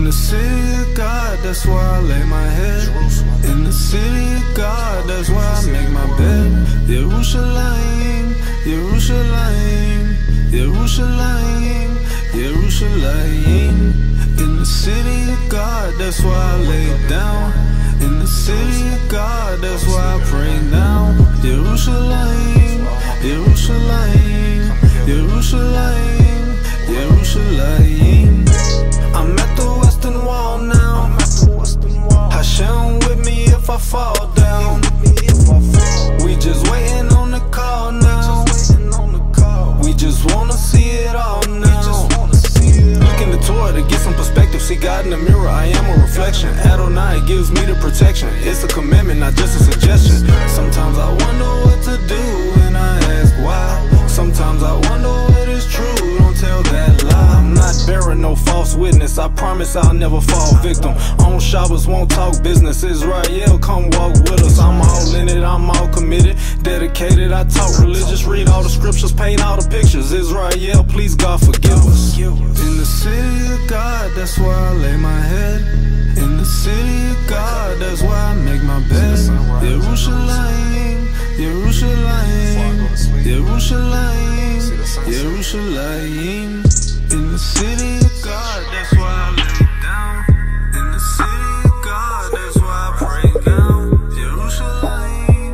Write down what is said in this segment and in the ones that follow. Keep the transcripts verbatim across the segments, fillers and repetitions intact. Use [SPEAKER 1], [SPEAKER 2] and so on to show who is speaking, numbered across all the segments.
[SPEAKER 1] the city of God, that's where I lay my head. In the city of God, that's where I make my bed. Jerusalem, Jerusalem, Jerusalem, Jerusalem. In the city of God, that's where I lay down. In the city of God, that's why I pray now. Jerusalem, Jerusalem, Jerusalem, Jerusalem. I'm at the western wall now. Hashem with me if I fall down. We just waiting on the call now. We just wanna see it all now. Look in the Torah to get some perspective. See God in the mirror, I am a reflection. Adonai gives me the protection. It's a commandment, not just a suggestion. Sometimes I wonder what to do and I ask why. Sometimes I wonder what is true, don't tell that lie. I'm not bearing no false witness, I promise I'll never fall victim. On Shabbos won't talk business, Israel come walk with us. I'm all in it, I'm all committed, dedicated, I talk religious. Read all the scriptures, paint all the pictures. Israel, please God forgive us. In the city of God, that's where I lay my head. In the city of God, that's where I make my bed. Jerusalem, Jerusalem, Jerusalem, Jerusalem. In the city of God, that's why I lay down. In the city of God, that's why I pray down. Jerusalem,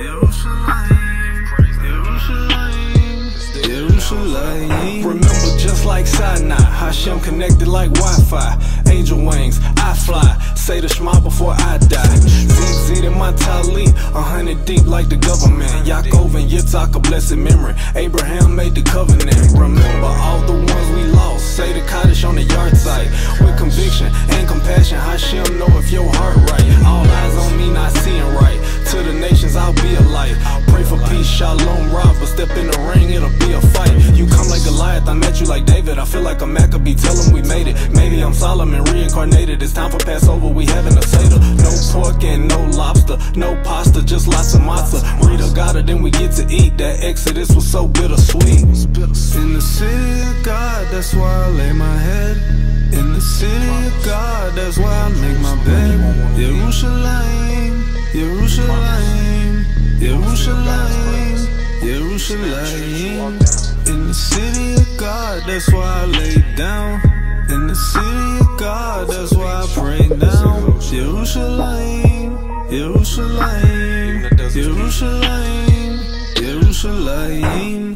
[SPEAKER 1] Jerusalem, Jerusalem. Remember, just like Sinai, Hashem connected like Wi-Fi. Angel wings, I fly. Say the Shema before I die. Z in my tali, a hundred deep like the government. Yaakov and Yitzhak, a blessed memory. Abraham made the covenant. Remember all the ones we lost. Say the Kaddish on the yard site. With conviction and compassion, Hashem know if your heart right. All eyes on me, not seeing right. To the nations, I'll be a light. Pray for peace, shalom, rob. But step in the ring, it'll be a fight. You come like Goliath, I met you like David. I feel like a Maccabee, tell him we made it. Maybe I'm Solomon reincarnated. It's time for Passover, we having a Seder. No pork and no lobster, no pasta, just lots of matzah. Read a gotta, then we get to eat. That Exodus was so bittersweet. In the city of God, that's where I lay my head. In the city of God, that's where I make my bed. Jerusalem, Jerusalem, Jerusalem, Jerusalem. In the city of God, that's why I lay down. In the city of God, that's why I pray now. Jerusalem, Jerusalem, Jerusalem, Jerusalem.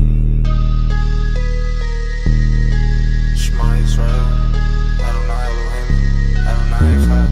[SPEAKER 2] Shema Israel, Adonai Elohim, Adonai Echad.